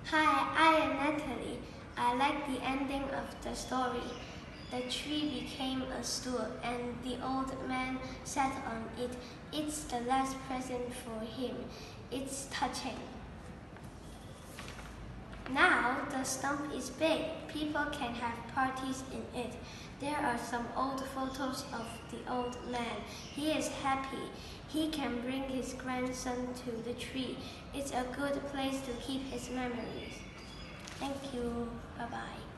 Hi, I am Natalie. I like the ending of the story. The tree became a stool, and the old man sat on it. It's the last present for him. It's touching. Now the stump is big. People can have parties in it. There are some old photos of the old man. He is happy. He can bring his grandson to the tree. It's a good place to keep his memories. Thank you. Bye-bye.